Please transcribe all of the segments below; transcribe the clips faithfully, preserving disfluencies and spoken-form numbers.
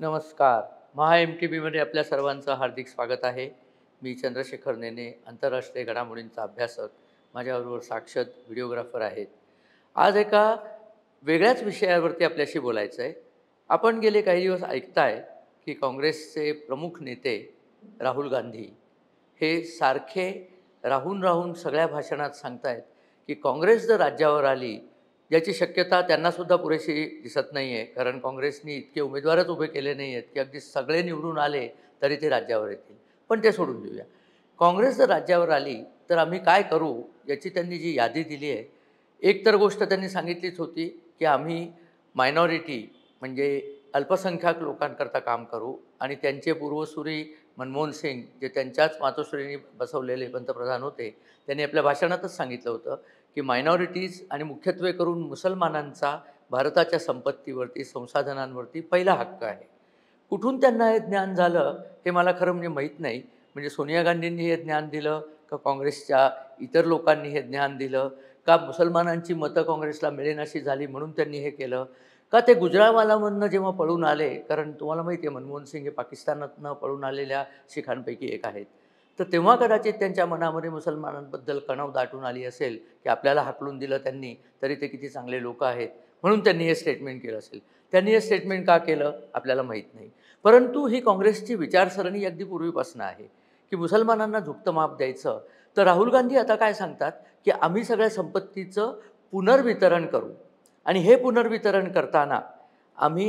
नमस्कार. महा M T बीमध्ये आपल्या सर्वांचं हार्दिक स्वागत आहे. मी चंद्रशेखर नेने, आंतरराष्ट्रीय घडामोडींचा अभ्यासक. माझ्याबरोबर साक्षात व्हिडिओग्राफर आहेत. आज एका वेगळ्याच विषयावरती आपल्याशी बोलायचं आहे. आपण गेले काही दिवस ऐकताय की काँग्रेसचे प्रमुख नेते राहुल गांधी हे सारखे राहून राहून सगळ्या भाषणात सांगतायत की काँग्रेस जर राज्यावर आली, याची शक्यता त्यांनासुद्धा पुरेशी दिसत नाही आहे, कारण काँग्रेसनी इतके उमेदवारच उभे केले नाही आहेत की अगदी सगळे निवडून आले तरी ते राज्यावर येतील. पण ते सोडून देऊया. काँग्रेस जर राज्यावर आली तर आम्ही काय करू, याची त्यांनी जी यादी दिली आहे, एक तर गोष्ट त्यांनी सांगितलीच होती की आम्ही मायनॉरिटी म्हणजे अल्पसंख्याक लोकांकरता काम करू आणि त्यांचे पूर्वसुरी मनमोहन सिंग, जे त्यांच्याच मातोश्रींनी बसवलेले पंतप्रधान होते, त्यांनी आपल्या भाषणातच सांगितलं होतं की मायनॉरिटीज आणि मुख्यत्वे करून मुसलमानांचा भारताच्या संपत्तीवरती, संसाधनांवरती पहिला हक्क आहे. कुठून त्यांना हे ज्ञान झालं हे मला खरं म्हणजे माहीत नाही. म्हणजे सोनिया गांधींनी हे ज्ञान दिलं का काँग्रेसच्या इतर लोकांनी हे ज्ञान दिलं का मुसलमानांची मतं काँग्रेसला मिळेनाशी झाली म्हणून त्यांनी हे केलं का ते गुजरावालामधनं जेव्हा पळून आले, कारण तुम्हाला माहिती आहे मनमोहन सिंग हे पाकिस्तानातनं पळून आलेल्या शिखांपैकी एक आहेत, तर तेव्हा कदाचित त्यांच्या मनामध्ये मुसलमानांबद्दल कणव दाटून आली असेल की आपल्याला हाकलून दिलं त्यांनी तरी ते किती चांगले लोक आहेत, म्हणून त्यांनी हे स्टेटमेंट केलं असेल. त्यांनी हे स्टेटमेंट का केलं आपल्याला माहीत नाही. परंतु ही काँग्रेसची विचारसरणी अगदी पूर्वीपासून आहे की मुसलमानांना झुकतं माप द्यायचं. तर राहुल गांधी आता काय सांगतात की आम्ही सगळ्या संपत्तीचं पुनर्वितरण करू आणि हे पुनर्वितरण करताना आम्ही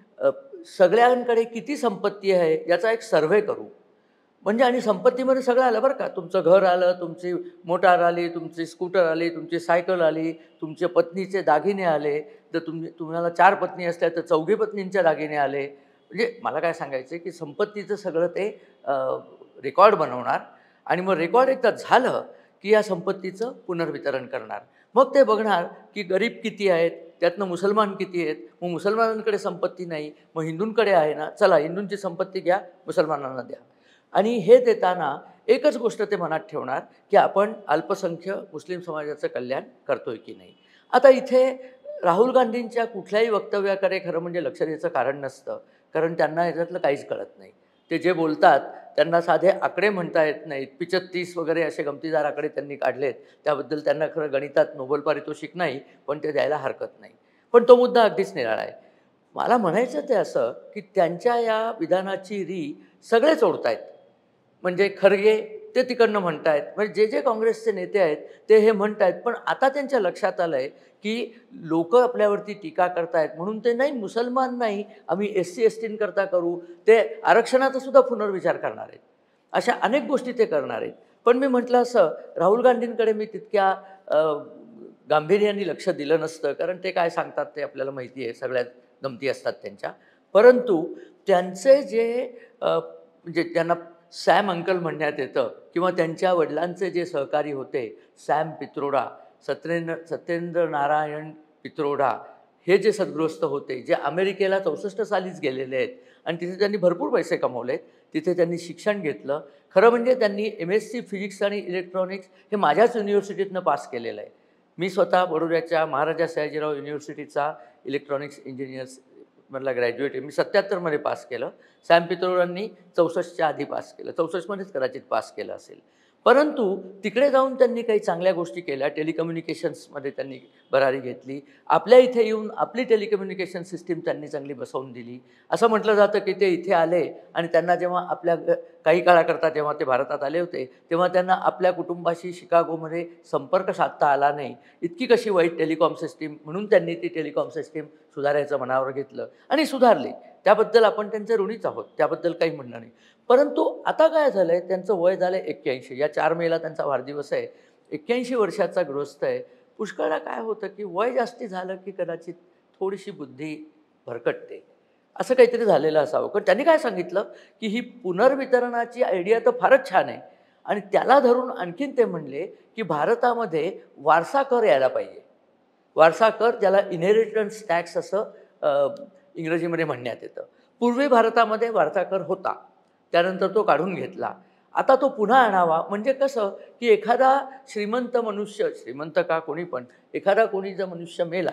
सगळ्यांकडे किती संपत्ती आहे याचा एक सर्व्हे करू. म्हणजे आणि संपत्तीमध्ये सगळं आलं बरं का, तुमचं घर आलं, तुमची मोटार आली, तुमची स्कूटर आली, तुमची सायकल आली, तुमच्या पत्नीचे दागिने आले, जर तुम्ही तुम्हाला चार पत्नी असल्या तर चौघी पत्नींचे दागिने आले. म्हणजे मला काय सांगायचं आहे की संपत्तीचं सगळं ते रेकॉर्ड बनवणार आणि मग रेकॉर्ड एकदा झालं की या संपत्तीचं पुनर्वितरण करणार. मग ते बघणार की गरीब किती आहेत, त्यातनं मुसलमान किती आहेत. मग मुसलमानांकडे संपत्ती नाही, मग हिंदूंकडे आहे ना, चला हिंदूंची संपत्ती घ्या, मुसलमानांना द्या. आणि हे देताना एकच गोष्ट ते मनात ठेवणार की आपण अल्पसंख्य मुस्लिम समाजाचं कल्याण करतोय की नाही. आता इथे राहुल गांधींच्या कुठल्याही वक्तव्याकडे खरं म्हणजे लक्ष द्यायचं कारण नसतं, कारण त्यांना याच्यातलं काहीच कळत नाही. ते जे बोलतात त्यांना साधे आकडे म्हणता येत नाहीत. पिचत्तीस वगैरे असे गमतीदार आकडे त्यांनी काढलेत, त्याबद्दल त्यांना खरं गणितात नोबेल पारितोषिक नाही, पण ते द्यायला हरकत नाही. पण तो मुद्दा अगदीच निराळा आहे. मला म्हणायचं ते असं की त्यांच्या या विधानाची री सगळेच ओढतायत. म्हणजे खरगे ते तिकडनं म्हणत आहेत, म्हणजे जे जे काँग्रेसचे नेते आहेत ते हे म्हणत आहेत. पण आता त्यांच्या लक्षात आलं आहे की लोक आपल्यावरती टीका करतायत म्हणून ते नाही, मुसलमान नाही, आम्ही एस सी एस टींकरता करू, ते आरक्षणाचा सुद्धा पुनर्विचार करणार आहेत. अशा अनेक गोष्टी ते करणार आहेत. पण मी म्हटलं असं, राहुल गांधींकडे मी तितक्या गांभीर्याने लक्ष दिलं नसतं, कारण ते काय सांगतात ते आपल्याला माहिती आहे, सगळ्यात गमती असतात त्यांच्या. परंतु त्यांचे जे म्हणजे त्यांना सॅम अंकल म्हणण्यात येतं किंवा त्यांच्या वडिलांचे जे सहकारी होते सॅम पित्रोडा, सत्येंद्र सत्येंद्र नारायण पित्रोडा, हे जे सद्गृहस्थ होते, जे अमेरिकेला चौसष्ट सालीच गेलेले आहेत आणि तिथे त्यांनी भरपूर पैसे कमवलेत, तिथे त्यांनी शिक्षण घेतलं. खरं म्हणजे त्यांनी एम एस सी फिजिक्स आणि इलेक्ट्रॉनिक्स हे माझ्याच युनिव्हर्सिटीतनं पास केलेलं आहे. मी स्वतः बडोद्याच्या महाराजा सयाजीराव युनिव्हर्सिटीचा इलेक्ट्रॉनिक्स इंजिनियर्स मधला ग्रॅज्युएट आहे. मी सत्याहत्तरमध्ये पास केलं. सॅम पित्रोडांनी चौसष्टच्या आधी पास केलं, चौसष्टमध्येच कदाचित पास केलं असेल. परंतु तिकडे जाऊन त्यांनी काही चांगल्या गोष्टी केल्या. टेलिकम्युनिकेशन्समध्ये त्यांनी भरारी घेतली. आपल्या इथे येऊन आपली टेलिकम्युनिकेशन सिस्टीम त्यांनी चांगली बसवून दिली. असं म्हटलं जातं की ते इथे आले आणि त्यांना जेव्हा आपल्या काही काळाकरता जेव्हा ते भारतात आले होते तेव्हा त्यांना आपल्या कुटुंबाशी शिकागोमध्ये संपर्क साधता आला नाही. इतकी कशी वाईट टेलिकॉम सिस्टीम, म्हणून त्यांनी ती टेलिकॉम सिस्टीम सुधारायचं मनावर घेतलं आणि सुधारले. त्याबद्दल आपण त्यांचे ऋणीच आहोत, त्याबद्दल काही म्हणणं नाही. परंतु आता काय झालं आहे, त्यांचं वय झालं आहे एक्क्याऐंशी. या चार मेला त्यांचा वाढदिवस आहे. एक्क्याऐंशी वर्षाचा गृहस्थ आहे. पुष्कळदा काय होतं की वय जास्ती झालं की कदाचित थोडीशी बुद्धी भरकटते, असं काहीतरी झालेलं असावं. कारण त्यांनी काय सांगितलं की ही पुनर्वितरणाची आयडिया तर फारच छान आहे आणि त्याला धरून आणखीन ते म्हणले की भारतामध्ये वारसा कर यायला पाहिजे. वारसा कर, ज्याला इनहेरिटन्स टॅक्स असं इंग्रजीमध्ये म्हणण्यात येतं. पूर्वी भारतामध्ये वारसा कर होता, त्यानंतर तो काढून घेतला. आता तो पुन्हा आणावा. म्हणजे कसं की एखादा श्रीमंत मनुष्य, श्रीमंत का कोणी पण, एखादा कोणी जर मनुष्य मेला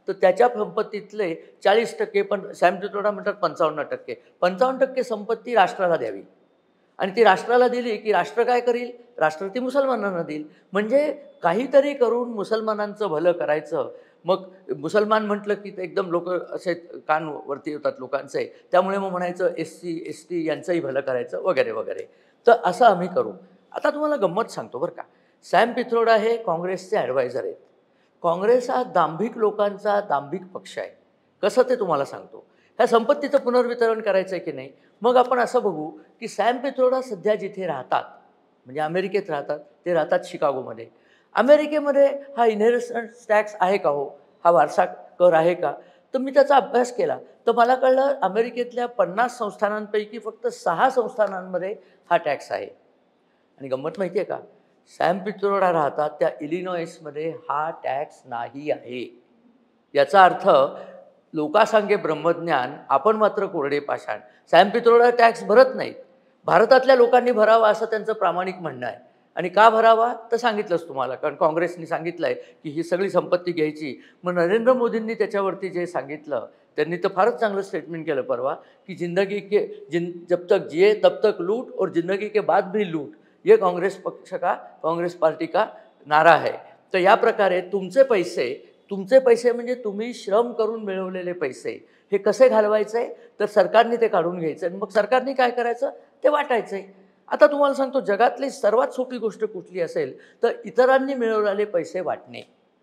तर त्याच्या संपत्तीतले चाळीस टक्के पण सॅम पित्रोडा म्हणतात पंचावन्न टक्के पंचावन्न टक्के संपत्ती राष्ट्राला द्यावी आणि ती राष्ट्राला दिली की राष्ट्र काय करील, राष्ट्र ती मुसलमानांना देईल. म्हणजे काहीतरी करून मुसलमानांचं भलं करायचं. मग मुसलमान म्हटलं की ते एकदम लोक असे कान वरती होतात लोकांचे, त्यामुळे मग म्हणायचं एस सी एस टी यांचंही भलं करायचं वगैरे वगैरे. तर असं आम्ही करू. आता तुम्हाला गंमत सांगतो बरं का, सॅम पित्रोडा हे काँग्रेसचे ॲडवायझर आहेत. काँग्रेस हा दांभिक लोकांचा दांभिक पक्ष आहे. कसं ते तुम्हाला सांगतो. ह्या संपत्तीचं पुनर्वितरण करायचं आहे की नाही. मग आपण असं बघू की सॅम पित्रोडा सध्या जिथे राहतात म्हणजे अमेरिकेत राहतात, ते राहतात शिकागोमध्ये. अमेरिकेमध्ये हा इनहेरिटन्स टॅक्स आहे का हो, हा वारसा कर आहे का. तर मी त्याचा अभ्यास केला तर मला कळलं अमेरिकेतल्या पन्नास संस्थानांपैकी फक्त सहा संस्थानांमध्ये हा टॅक्स आहे. आणि गंमत माहिती आहे का, सॅम पित्रोडा राहतात त्या इलिनॉइसमध्ये हा टॅक्स नाही आहे. याचा अर्थ लोकासांगे ब्रह्मज्ञान, आपण मात्र कोरडे पाषाण. सॅम पित्रोडा टॅक्स भरत नाहीत, भारतातल्या लोकांनी भरावा असं त्यांचं प्रामाणिक म्हणणं आहे. आणि का भरावा तर सांगितलंच तुम्हाला, कारण काँग्रेसने सांगितलं आहे की ही सगळी संपत्ती घ्यायची. मग नरेंद्र मोदींनी त्याच्यावरती जे सांगितलं, त्यांनी तर फारच चांगलं स्टेटमेंट केलं परवा की जिंदगी के जिन जब तक जिए तब तक लूट और जिंदगी के बाद भी लूट, ये काँग्रेस पक्ष का, काँग्रेस पार्टी का नारा है. तर या प्रकारे तुमचे पैसे तुमचे पैसे म्हणजे तुम्ही श्रम करून मिळवलेले पैसे हे कसे घालवायचे, तर सरकारने ते काढून घ्यायचं आणि मग सरकारने काय करायचं ते वाटायचं. आता तुम्हाला सांगतो, जगातली सर्वात सोपी गोष्ट कुठली असेल तर इतरांनी मिळवलेले पैसे वाटणे.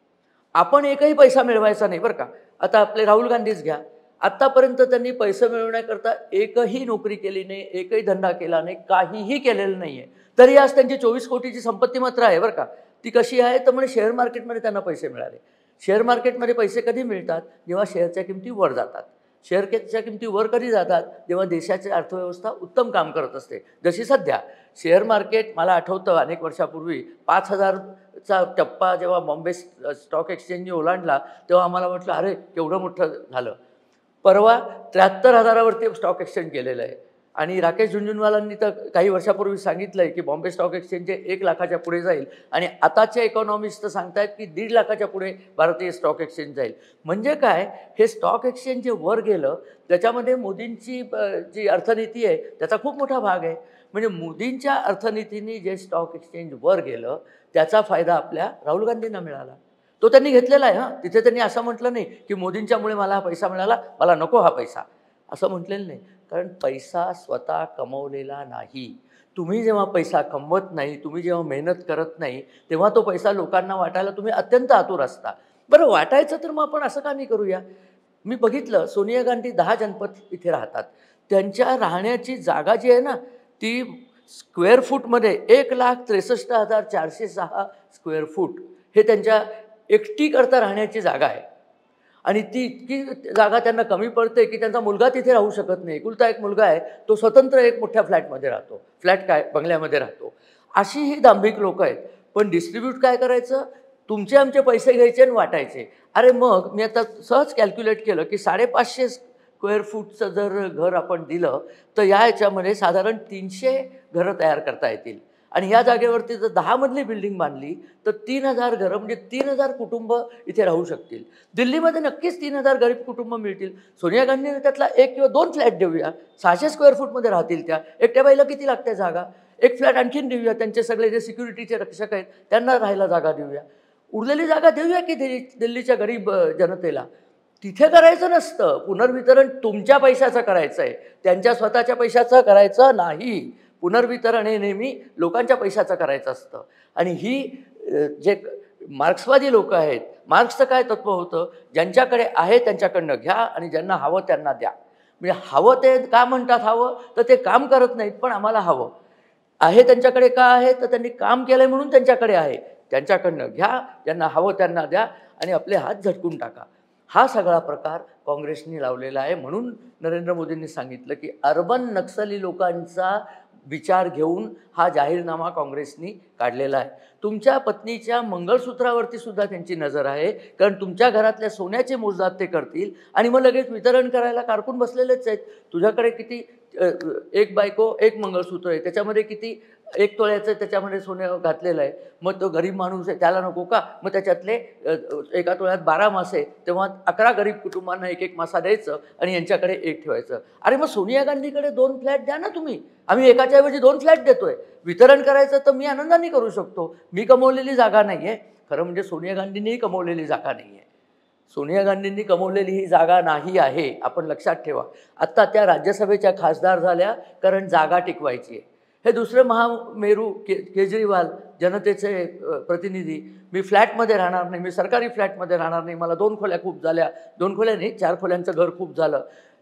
आपण एकही पैसा मिळवायचा नाही बरं का. आता आपले राहुल गांधीच घ्या, आत्तापर्यंत त्यांनी पैसे मिळवण्याकरता एकही नोकरी केली नाही, एकही धंदा केला नाही, काहीही केलेलं नाही आहे. तरी आज त्यांची चोवीस कोटीची संपत्ती मात्र आहे बरं का. ती कशी आहे तर म्हणजे शेअर मार्केटमध्ये त्यांना पैसे मिळाले. शेअर मार्केटमध्ये पैसे कधी मिळतात, जेव्हा शेअरच्या किमती वर जातात. शेअरच्या किमती वर कधी जातात, जेव्हा देशाची अर्थव्यवस्था उत्तम काम करत असते. जशी सध्या शेअर मार्केट, मला आठवतं अनेक वर्षापूर्वी पाच हजारचा टप्पा जेव्हा बॉम्बे स्टॉक एक्सचेंजने ओलांडला तेव्हा आम्हाला वाटलं अरे केवढं मोठं झालं. परवा त्र्याहत्तर हजारावरती स्टॉक एक्सचेंज गेलेलं आहे. आणि राकेश झुंझुनवालांनी तर काही वर्षापूर्वी सांगितलं आहे की बॉम्बे स्टॉक एक्सचेंज एक लाखाच्या पुढे जाईल आणि आताचे इकॉनॉमिस्ट तर सांगतायत की दीड लाखाच्या पुढे भारतीय स्टॉक एक्सचेंज जाईल. म्हणजे काय, हे स्टॉक एक्सचेंज जे वर गेलं त्याच्यामध्ये मोदींची जी अर्थनीती आहे त्याचा खूप मोठा भाग आहे. म्हणजे मोदींच्या अर्थनीतीने जे स्टॉक एक्सचेंज वर गेलं त्याचा फायदा आपल्या राहुल गांधींना मिळाला. तो त्यांनी घेतलेला आहे. हां, तिथे त्यांनी असं म्हटलं नाही की मोदींच्यामुळे मला हा पैसा मिळाला, मला नको हा पैसा, असं म्हटलेलं नाही. कारण पैसा स्वतः कमवलेला नाही. तुम्ही जेव्हा पैसा कमवत नाही, तुम्ही जेव्हा मेहनत करत नाही, तेव्हा तो पैसा लोकांना वाटायला तुम्ही अत्यंत आतुर असता. बरं, वाटायचं तर मग आपण असं का नाही करूया. मी बघितलं सोनिया गांधी दहा जनपद इथे राहतात. त्यांच्या राहण्याची जागा जी आहे ना ती स्क्वेअर फूटमध्ये एक लाख त्रेसष्ट हजार चारशे सहा स्क्वेअर फूट हे त्यांच्या एकटीकरता राहण्याची जागा आहे. आणि ती इतकी जागा त्यांना कमी पडते की त्यांचा मुलगा तिथे राहू शकत नाही. एकुलता एक मुलगा आहे, तो स्वतंत्र एक मोठ्या फ्लॅटमध्ये राहतो, फ्लॅट काय बंगल्यामध्ये राहतो. अशी ही दांभिक लोक आहेत. पण डिस्ट्रीब्यूट काय करायचं, तुमचे आमचे पैसे घ्यायचे आणि वाटायचे. अरे मग मी आता सहज कॅल्क्युलेट केलं की साडेपाचशे स्क्वेअर फूटचं जर घर आपण दिलं तर या ह्याच्यामध्ये साधारण तीनशे घरं तयार करता येतील. आणि ह्या जागेवरती जर दहा मधली बिल्डिंग बांधली तर तीन हजार घरं म्हणजे तीन हजार कुटुंब इथे राहू शकतील. दिल्लीमध्ये नक्कीच तीन हजार गरीब कुटुंब मिळतील. सोनिया गांधीने त्यातला एक किंवा दोन फ्लॅट देऊया, सहाशे स्क्वेअर फूटमध्ये राहतील त्या. एकट्या बाईला किती लागते जागा, एक फ्लॅट आणखीन देऊया, त्यांचे सगळे जे सिक्युरिटीचे रक्षक आहेत त्यांना राहायला जागा देऊया. उरलेली जागा देऊया की दिल्ली दिल्लीच्या गरीब जनतेला. तिथे करायचं नसतं. पुनर्वितरण तुमच्या पैशाचं करायचं आहे, त्यांच्या स्वतःच्या पैशाचं करायचं नाही. पुनर्वितरण हे नेहमी लोकांच्या पैशाचं करायचं असतं. आणि ही जे मार्क्सवादी लोक आहेत, मार्क्सचं काय तत्त्व होतं, ज्यांच्याकडे आहे त्यांच्याकडनं घ्या आणि ज्यांना हवं त्यांना द्या. म्हणजे हवं ते का म्हणतात हवं, तर ते काम करत नाहीत पण आम्हाला हवं आहे. त्यांच्याकडे का आहे तर त्यांनी काम केलं म्हणून त्यांच्याकडे आहे. त्यांच्याकडनं घ्या, ज्यांना हवं त्यांना द्या आणि आपले हात झटकून टाका. हा सगळा प्रकार काँग्रेसने लावलेला आहे. म्हणून नरेंद्र मोदींनी सांगितलं की अर्बन नक्सली लोकांचा विचार घेऊन हा जाहीरनामा काँग्रेसनी काढलेला आहे. तुमच्या पत्नीच्या मंगळसूत्रावरती सुद्धा त्यांची नजर आहे, कारण तुमच्या घरातल्या सोन्याचे मोजदाद ते करतील आणि मग लगेच वितरण करायला कारकून बसलेलेच आहेत. तुझ्याकडे किती एक बायको एक मंगळसूत्र आहे, त्याच्यामध्ये किती एक तोळ्याचं त्याच्यामध्ये सोनं घातलेलं आहे, मग तो गरीब माणूस आहे त्याला नको का? मग त्याच्यातले एका तोळ्यात बारा मासे, तेव्हा अकरा गरीब कुटुंबांना एक एक मासा द्यायचं आणि यांच्याकडे एक ठेवायचं. अरे मग सोनिया गांधीकडे दोन फ्लॅट द्या ना तुम्ही, आम्ही एकाच्या ऐवजी दोन फ्लॅट देतोय. वितरण करायचं तर मी आनंदाने करू शकतो, मी कमवलेली जागा नाही आहे. खरं म्हणजे सोनिया गांधींनीही कमवलेली जागा नाही आहे, सोनिया गांधींनी कमवलेली ही जागा नाही आहे, आपण लक्षात ठेवा. आत्ता त्या राज्यसभेच्या खासदार झाल्या कारण जागा टिकवायची आहे. हे दुसरे महामेरू के केजरीवाल जनतेचे प्रतिनिधी, मी फ्लॅटमध्ये राहणार नाही, मी सरकारी फ्लॅटमध्ये राहणार नाही, मला दोन खोल्या खूप झाल्या, दोन खोल्या नाही चार खोल्यांचं घर खूप झालं.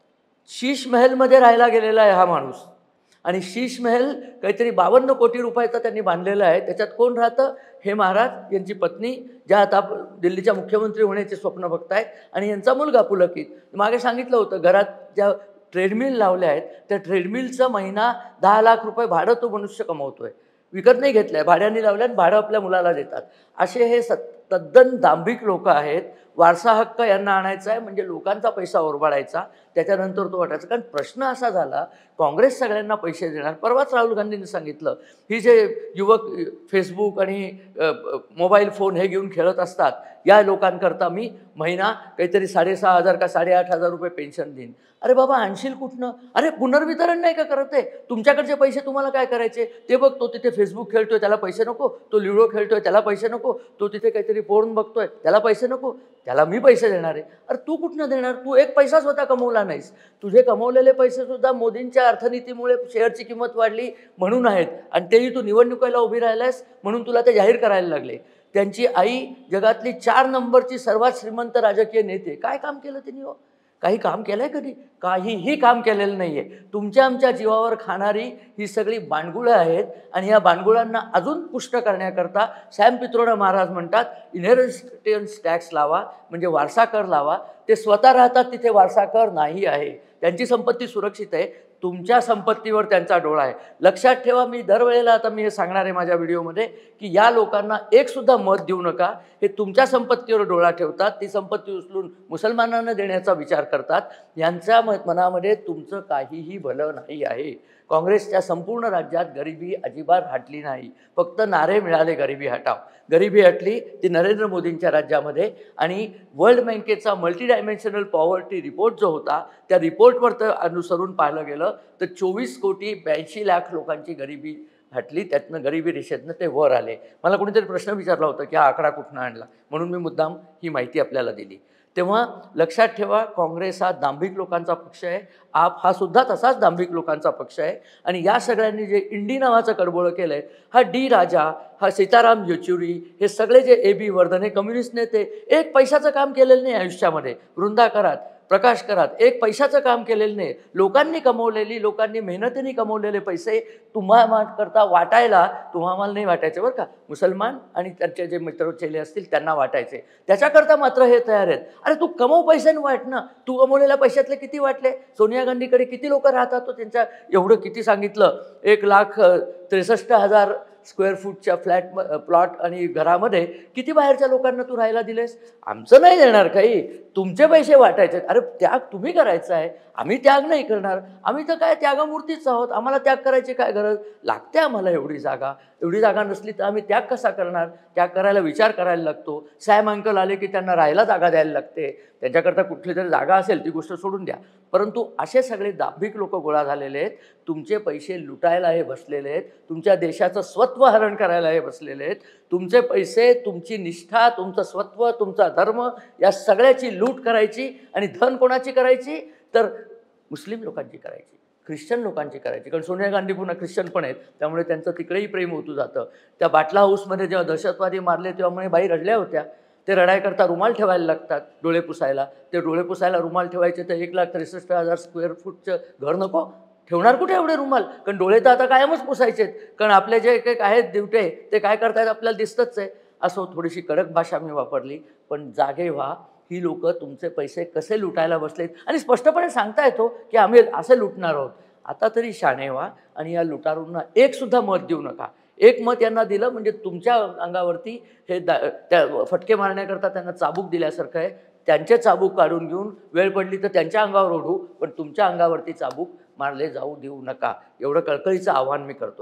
शीश महलमध्ये राहायला गेलेला आहे हा माणूस, आणि शीश महल काहीतरी बावन्न कोटी रुपयाचा त्यांनी बांधलेला आहे. त्याच्यात कोण राहतं? हे महाराज यांची पत्नी, ज्या आता दिल्लीच्या मुख्यमंत्री होण्याचे स्वप्न बघतायत, आणि यांचा मुलगा पुलकित. मागे सांगितलं होतं, घरात ज्या ट्रेडमिल लावल्या आहेत त्या ट्रेडमिलचा महिना दहा लाख रुपये भाडं तो मनुष्य कमवतोय, विकत नाही घेतलं आहे, भाड्याने लावल्या आणि भाडं आपल्या मुलाला देतात. असे हे सत तद्दन दांभिक लोक आहेत. वारसा हक्क यांना आणायचा आहे म्हणजे लोकांचा पैसा ओरबाडायचा, त्याच्यानंतर तो वाटायचा. कारण प्रश्न असा झाला, काँग्रेस सगळ्यांना पैसे देणार. परवाच राहुल गांधींनी सांगितलं, ही जे युवक फेसबुक आणि मोबाईल फोन हे घेऊन खेळत असतात, या लोकांकरता मी महिना काहीतरी साडेसहा हजार का साडेआठ हजार रुपये पेन्शन देईन. अरे बाबा आणशील कुठनं? अरे पुनर्वितरण नाही का करत आहे? तुमच्याकडचे पैसे तुम्हाला काय करायचे ते बघ. तो तिथे फेसबुक खेळतोय त्याला पैसे नको, तो लुडो खेळतोय त्याला पैसे नको, तो तिथे काहीतरी पोर्न बघतोय त्याला पैसे नको, त्याला मी पैसे देणार आहे. अरे तू कुठनं देणार? तू एक पैसा स्वतः कमवला नाहीस. तुझे कमवलेले पैसे सुद्धा मोदींच्या अर्थनीतीमुळे शेअरची किंमत वाढली म्हणून आहेत, आणि तेही तू निवडणुकीला उभी राहिलायस म्हणून तुला ते जाहीर करायला लागले. त्यांची आई जगातली चार नंबरची सर्वात श्रीमंत राजकीय नेते, काय काम केलं त्यांनी? हो, काही काम केलं आहे कधी? काहीही काम केलेलं नाही आहे. तुमच्या आमच्या जीवावर खाणारी ही सगळी बांडगुळं आहेत, आणि या बांडगुळांना अजून पुष्ट करण्याकरता सॅम पित्रोडा महाराज म्हणतात, इनहेरिटन्स टॅक्स लावा, म्हणजे वारसा कर लावा. ते स्वतः राहतात तिथे वारसा कर नाही आहे, त्यांची संपत्ती सुरक्षित आहे, तुमच्या संपत्तीवर त्यांचा डोळा आहे. लक्षात ठेवा, मी दरवेळेला आता मी हे सांगणार आहे माझ्या व्हिडिओमध्ये की या लोकांना एकसुद्धा मत देऊ नका. हे तुमच्या संपत्तीवर डोळा ठेवतात, ती संपत्ती उचलून मुसलमानांना देण्याचा विचार करतात. यांच्या मनामध्ये तुमचं काहीही भलं नाही आहे. काँग्रेसच्या संपूर्ण राज्यात गरिबी अजिबात हटली नाही, फक्त नारे मिळाले गरिबी हटाव. गरिबी हटली ती नरेंद्र मोदींच्या राज्यामध्ये. आणि वर्ल्ड बँकेचा मल्टी डायमेन्शनल पॉवर्टी रिपोर्ट जो होता, त्या रिपोर्टवर तर अनुसरून पाहिलं गेलं तर चोवीस कोटी ब्याऐंशी लाख लोकांची गरिबी हटली, त्यातनं गरिबी रेषेतनं ते वर आले. मला कोणीतरी प्रश्न विचारला होता की हा आकडा कुठनं आणला, म्हणून मी मुद्दाम ही माहिती आपल्याला दिली. तेव्हा लक्षात ठेवा, काँग्रेस हा दांभिक लोकांचा पक्ष आहे, आप हा सुद्धा तसाच दांभिक लोकांचा पक्ष आहे. आणि या सगळ्यांनी जे इंडी नावाचं कडबोळं केलं आहे, हा डी राजा, हा सीताराम येचुरी, हे सगळे जे ए बी वर्धन, हे कम्युनिस्ट नेते, एक पैशाचं काम केलेलं नाही आयुष्यामध्ये. वृंदा करात, प्रकाश करात, एक पैशाचं काम केलेलं नाही. लोकांनी कमवलेली, लोकांनी मेहनतीने कमवलेले पैसे तुम्हा करता वाटायला, तुम्हाला नाही वाटायचे बरं का, मुसलमान आणि त्यांचे जे मित्र चेले असतील त्यांना वाटायचे. त्याच्याकरता मात्र हे तयार आहेत. अरे तू कमव पैशाने वाट ना, तू कमवलेल्या पैशातले किती वाटले? सोनिया गांधीकडे किती लोक राहतात? तो त्यांच्या एवढं किती सांगितलं, एक लाख त्रेसष्ट हजार स्क्वेअर फूटच्या फ्लॅट प्लॉट आणि घरामध्ये किती बाहेरच्या लोकांना तू राहायला दिलेस? आमचं नाही देणार काही, तुमचे पैसे वाटायचे. अरे त्याग तुम्ही करायचा आहे, आम्ही त्याग नाही करणार. आम्ही तर काय त्यागमूर्तीच आहोत, आम्हाला त्याग करायची काय गरज लागते? आम्हाला एवढी जागा, एवढी जागा नसली तर आम्ही त्याग कसा करणार? त्याग करायला विचार करायला लागतो. सॅम अंकल आले की त्यांना राहायला जागा द्यायला लागते, त्यांच्याकरता कुठली तरी जागा असेल ती गोष्ट सोडून द्या. परंतु असे सगळे दांभिक लोक गोळा झालेले आहेत, तुमचे पैसे लुटायला हे बसलेले आहेत, तुमच्या देशाचं स्वत्व हरण करायला हे बसलेले आहेत. तुमचे पैसे, तुमची निष्ठा, तुमचं स्वत्व, तुमचा धर्म, या सगळ्याची लूट करायची. आणि धन कोणाची करायची? तर मुस्लिम लोकांची करायची, ख्रिश्चन लोकांची करायची. कारण सोनिया गांधी पुन्हा ख्रिश्चन पण आहेत, त्यामुळे त्यांचं तिकडेही प्रेम होतं जातं. त्या बाटला हाऊसमध्ये जेव्हा दहशतवादी मारले तेव्हा म्हणे बाई रडल्या होत्या. ते रडायकरता रुमाल ठेवायला लागतात डोळे पुसायला. ते डोळे पुसायला रुमाल ठेवायचे तर एक लाख त्रेसष्ट हजार स्क्वेअर फूटचं घर नको ठेवणार कुठे एवढे रुमाल? कारण डोळे तर आता कायमच पुसायचेत, कारण आपले जे काही आहेत दिवटे ते काय करतायत आपल्याला दिसतच आहे. असो थोडीशी कडक भाषा मी वापरली, पण जागे व्हा. ही लोक तुमचे पैसे कसे लुटायला बसलेत आणि स्पष्टपणे सांगता येतो की आम्ही असे लुटणार आहोत. आता तरी शाणे व्हा आणि या लुटारूंना एक सुद्धा मत देऊ नका. एक मत यांना दिलं म्हणजे तुमच्या अंगावरती हे दा त्या फटके मारण्याकरता त्यांना चाबूक दिल्यासारखं आहे. त्यांचे चाबूक काढून घेऊन वेळ पडली तर त्यांच्या अंगावर ओढू, पण तुमच्या अंगावरती चाबूक मारले जाऊ देऊ नका. एवढं कळकळीचं आव्हान मी करतोय.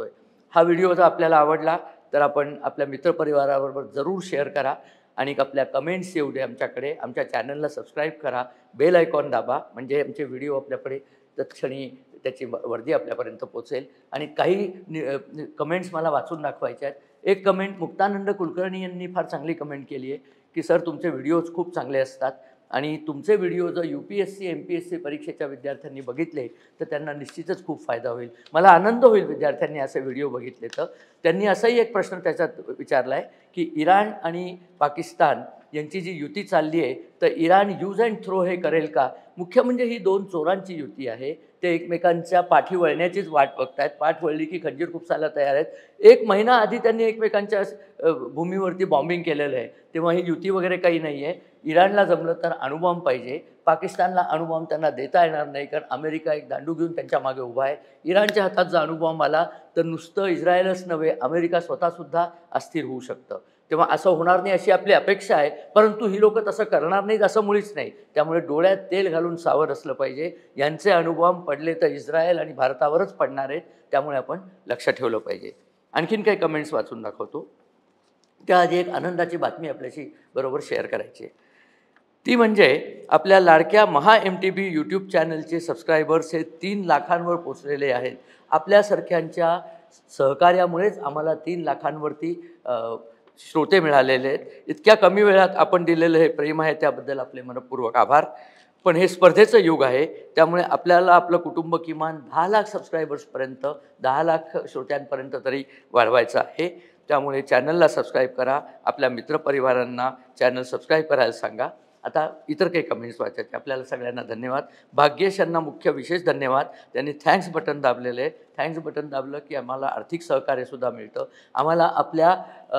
हा व्हिडिओ जर आपल्याला आवडला तर आपण आपल्या मित्रपरिवाराबरोबर जरूर शेअर करा आणि आपल्या कमेंट्स येऊ दे आमच्याकडे. आमच्या चॅनलला सबस्क्राईब करा, बेल आयकॉन दाबा, म्हणजे आमचे व्हिडिओ आपल्याकडे तत्क्षणी त्याची वर्दी आपल्यापर्यंत पोहोचेल. आणि काही कमेंट्स मला वाचून दाखवायच्या आहेत. एक कमेंट मुक्तानंद कुलकर्णी यांनी फार चांगली कमेंट केली आहे की सर तुमचे व्हिडिओज खूप चांगले असतात आणि तुमचे व्हिडिओ जर U P S C M P S C परीक्षेच्या विद्यार्थ्यांनी बघितले तर त्यांना निश्चितच खूप फायदा होईल. मला आनंद होईल विद्यार्थ्यांनी असे व्हिडिओ बघितले तर. त्यांनी असाही एक प्रश्न त्याच्यात विचारला आहे की इराण आणि पाकिस्तान यांची जी युती चालली आहे तर इराण यूज अँड थ्रो हे करेल का? मुख्य म्हणजे ही दोन चोरांची युती आहे. ते एकमेकांच्या पाठी वळण्याचीच वाट बघतायत. पाठ वळली की खंजीर खुपसायला तयार आहेत. एक महिना आधी त्यांनी एकमेकांच्या भूमीवरती बॉम्बिंग केलेलं आहे. तेव्हा ही युती वगैरे काही नाही आहे. इराणला जमलं तर अणुबॉम्ब पाहिजे, पाकिस्तानला अणुबॉम्ब त्यांना देता येणार नाही कारण अमेरिका एक दांडू घेऊन त्यांच्या मागे उभा आहे. इराणच्या हातात जर अणुबॉम्ब आला तर नुसतं इस्रायलच नव्हे अमेरिका स्वतःसुद्धा अस्थिर होऊ शकतं. तेव्हा असं होणार नाही अशी आपली अपेक्षा आहे, परंतु ही लोकं तसं करणार नाहीत असं मुळीच नाही. त्यामुळे डोळ्यात तेल घालून सावध असलं पाहिजे. यांचे अणुबॉम्ब पडले तर इस्रायल आणि भारतावरच पडणार आहेत, त्यामुळे आपण लक्ष ठेवलं पाहिजे. आणखीन काही कमेंट्स वाचून दाखवतो. त्याआधी एक आनंदाची बातमी आपल्याशी बरोबर शेअर करायची आहे. ती म्हणजे आपल्या लाडक्या Maha M T B YouTube चॅनलचे सबस्क्रायबर्स हे तीन लाखांवर पोचलेले आहेत. आपल्यासारख्यांच्या सहकार्यामुळेच आम्हाला तीन लाखांवरती श्रोते मिळालेले आहेत. इतक्या कमी वेळात आपण दिलेलं हे प्रेम आहे त्याबद्दल आपले मनपूर्वक आभार. पण हे स्पर्धेचं युग आहे, त्यामुळे आपल्याला आपलं कुटुंब किमान दहा लाख सबस्क्रायबर्सपर्यंत दहा लाख श्रोत्यांपर्यंत तरी वाढवायचं आहे. त्यामुळे चॅनलला सबस्क्राईब करा, आपल्या मित्रपरिवारांना चॅनल सबस्क्राईब करायला सांगा. आता इतर काही कमेंट्स वाचायचे. आपल्याला सगळ्यांना धन्यवाद. भाग्येश यांना मुख्य विशेष धन्यवाद. त्यांनी थँक्स बटन दाबलेलं आहे. थँक्स बटन दाबलं की आम्हाला आर्थिक सहकार्यसुद्धा मिळतं. आम्हाला आपल्या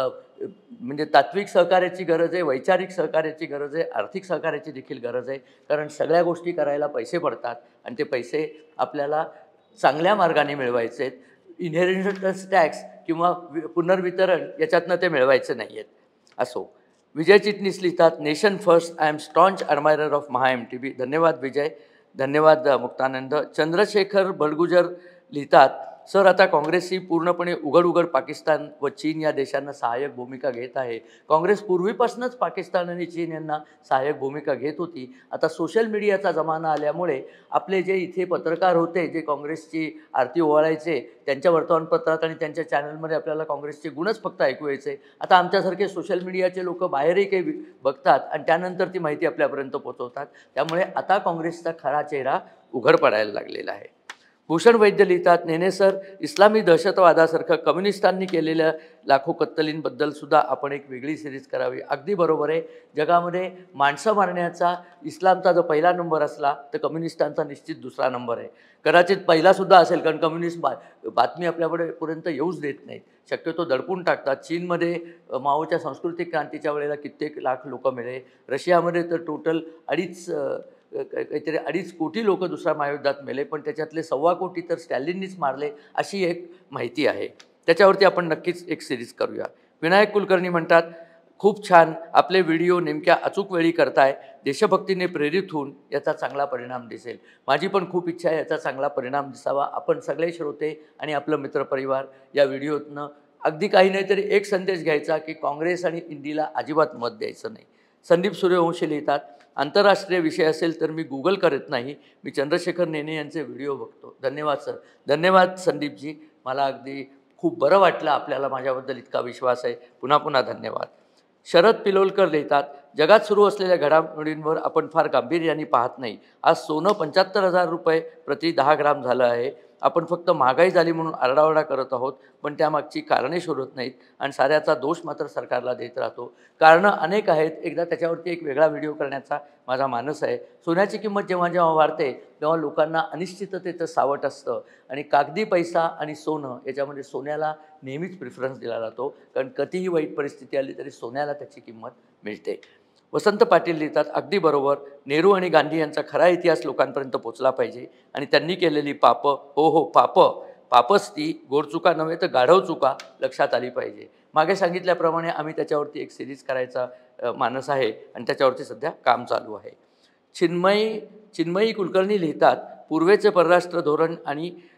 म्हणजे तात्विक सहकार्याची गरज आहे, वैचारिक सहकार्याची गरज आहे, आर्थिक सहकार्याची देखील गरज आहे. कारण सगळ्या गोष्टी करायला पैसे पडतात आणि ते पैसे आपल्याला चांगल्या मार्गाने मिळवायचे आहेत. इनहेरिटन्स टॅक्स किंवा पुनर्वितरण याच्यातनं ते मिळवायचे नाही आहेत. असो. विजय चिटणीस लिहितात, nation first, I am staunch admirer of Maha M T B. धन्यवाद विजय. धन्यवाद मुक्तानंद. चंद्रशेखर बडगुजर लिहितात, सर आता काँग्रेस ही पूर्णपणे उघड उघड पाकिस्तान व चीन या देशांना सहाय्यक भूमिका घेत आहे. काँग्रेस पूर्वीपासूनच पाकिस्तान आणि चीन यांना सहाय्यक भूमिका घेत होती. आता सोशल मीडियाचा जमाना आल्यामुळे आपले जे इथे पत्रकार होते, जे काँग्रेसची आरती ओवाळायचे, त्यांच्या वर्तमानपत्रात आणि त्यांच्या चॅनलमध्ये आपल्याला काँग्रेसचे गुणच फक्त ऐकू यायचे. आता आमच्यासारखे सोशल मीडियाचे लोक बाहेरही काही बघतात आणि त्यानंतर ती माहिती आपल्यापर्यंत पोहोचवतात. त्यामुळे आता काँग्रेसचा खरा चेहरा उघड पडायला लागलेला आहे. भूषण वैद्य लिहितात, नेने सर, इस्लामी दहशतवादासारखं कम्युनिस्टांनी केलेल्या लाखो कत्तलींबद्दल सुद्धा आपण एक वेगळी सिरीज करावी. अगदी बरोबर आहे. जगामध्ये माणसं मारण्याचा इस्लामचा जो पहिला नंबर असला तर कम्युनिस्टांचा निश्चित दुसरा नंबर आहे. कदाचित पहिलासुद्धा असेल, कारण कम्युनिस्ट बा बातमी आपल्याकडे पर्यंत येऊच देत नाहीत, शक्यतो दडपून टाकतात. चीनमध्ये माओच्या सांस्कृतिक क्रांतीच्या वेळेला कित्येक लाख लोक मेले. रशियामध्ये तर टोटल अडीच काहीतरी अडीच कोटी लोक दुसऱ्या महायुद्धात मेले, पण त्याच्यातले सव्वा कोटी तर स्टॅलिननीच मारले अशी एक माहिती आहे. त्याच्यावरती आपण नक्कीच एक सिरीज करूया. विनायक कुलकर्णी म्हणतात, खूप छान, आपले व्हिडिओ नेमक्या अचूक वेळी करताय. देशभक्तीने प्रेरित होऊन याचा चांगला परिणाम दिसेल. माझी पण खूप इच्छा आहे याचा चांगला परिणाम दिसावा. आपण सगळे श्रोते आणि आपलं मित्रपरिवार या व्हिडिओतनं अगदी काही नाही तरी एक संदेश घ्यायचा की काँग्रेस आणि इंडीला अजिबात मत द्यायचं नाही. संदीप सूर्यवंशी लिहितात, आंतरराष्ट्रीय विषय असेल तर मी गुगल करत नाही, मी चंद्रशेखर नेने यांचे व्हिडिओ बघतो. धन्यवाद सर. धन्यवाद संदीपजी. मला अगदी खूप बरं वाटलं आपल्याला माझ्याबद्दल इतका विश्वास आहे. पुन्हा पुन्हा धन्यवाद. शरद पिलोलकर लिहितात, जगात सुरू असलेल्या घडामोडींवर आपण फार गांभीर्याने पाहत नाही. आज सोनं पंच्याहत्तर हजार रुपये प्रति दहा ग्राम झालं आहे. आपण फक्त महागाई झाली म्हणून आरडाओरडा करत आहोत, पण त्यामागची कारणे शोधत नाहीत आणि साऱ्याचा दोष मात्र सरकारला देत राहतो. कारणं अनेक आहेत. एकदा त्याच्यावरती एक वेगळा व्हिडिओ करण्याचा माझा मानस आहे. सोन्याची किंमत जेव्हा जेव्हा वाढते तेव्हा लोकांना अनिश्चिततेचं सावट असतं आणि कागदी पैसा आणि सोनं याच्यामध्ये सोन्याला नेहमीच प्रिफरन्स दिला जातो, कारण कधीही वाईट परिस्थिती आली तरी सोन्याला त्याची किंमत मिळते. वसंत पाटील लिहितात, अगदी बरोबर, नेहरू आणि गांधी यांचा खरा इतिहास लोकांपर्यंत पोचला पाहिजे आणि त्यांनी केलेली पापं, हो हो पापं, पापच ती गोडचुका नव्हे तर गाढव चुका लक्षात आली पाहिजे. मागे सांगितल्याप्रमाणे आम्ही त्याच्यावरती एक सिरीज करायचा मानस आहे आणि त्याच्यावरती सध्या काम चालू आहे. चिन्मयी चिन्मयी कुलकर्णी लिहितात, पूर्वेचे परराष्ट्र धोरण आणि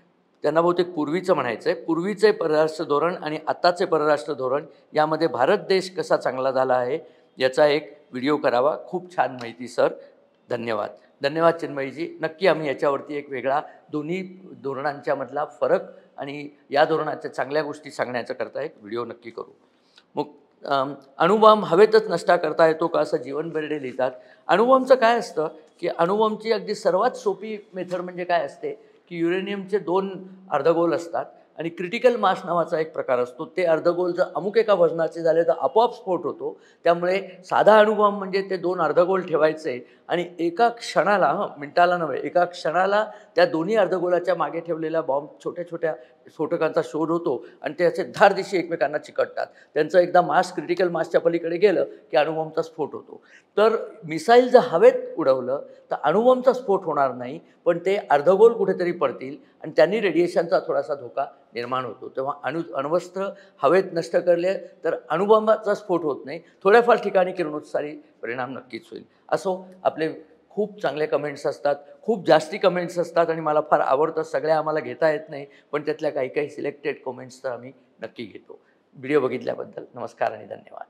त्यांना बहुतेक पूर्वीचं म्हणायचं आहे, पूर्वीचे परराष्ट्र धोरण आणि आत्ताचे परराष्ट्र धोरण यामध्ये भारत देश कसा चांगला झाला आहे याचा एक व्हिडिओ करावा. खूप छान माहिती सर, धन्यवाद. धन्यवाद चिन्मयीजी. नक्की आम्ही याच्यावरती एक वेगळा दोन्ही धोरणांच्यामधला फरक आणि या धोरणाच्या चांगल्या गोष्टी सांगण्याचा करता एक व्हिडिओ नक्की करू. मग अणुबॉम्ब हवेतच नष्ट करता येतो का असं जीवन बेर्डे लिहितात. अणुबॉम्बचं काय असतं की अणुबॉम्बची अगदी सर्वात सोपी मेथड म्हणजे काय असते की युरेनियमचे दोन अर्धगोल असतात आणि क्रिटिकल मास नावाचा एक प्रकार असतो. ते अर्धगोल जर अमुक एका वजनाचे झाले तर आपोआप स्फोट होतो. त्यामुळे साधा अणुबॉम्ब म्हणजे ते दोन अर्धगोल ठेवायचे आणि एका क्षणाला, हं मिनिटाला नव्हे, एका क्षणाला त्या दोन्ही अर्धगोलाच्या मागे ठेवलेल्या बॉम्ब छोट्या छोट्या स्फोटकांचा शोध होतो आणि ते असे धारदिशी एकमेकांना चिकटतात. त्यांचं एकदा मास क्रिटिकल मासच्या पलीकडे गेलं की अणुबॉम्बचा स्फोट होतो. तर मिसाईल जर हवेत उडवलं तर अणुबॉम्बचा स्फोट होणार नाही, पण ते अर्धगोल कुठेतरी पडतील आणि त्यांनी रेडिएशनचा थोडासा धोका निर्माण होतो. तेव्हा अणु अण्वस्त्र हवेत नष्ट करले तर अणुबॉम्बाचा स्फोट होत नाही. थोड्याफार ठिकाणी किरणोत्सारी परिणाम नक्कीच होईल. असो, आपले खूप चांगले कमेंट्स असतात, खूप जास्ती कमेंट्स असतात आणि मला फार आवडतं. सगळ्या आम्हाला घेता येत नाही, पण त्यातल्या काही काही सिलेक्टेड कमेंट्स तर आम्ही नक्की घेतो. व्हिडिओ बघितल्याबद्दल नमस्कार आणि धन्यवाद.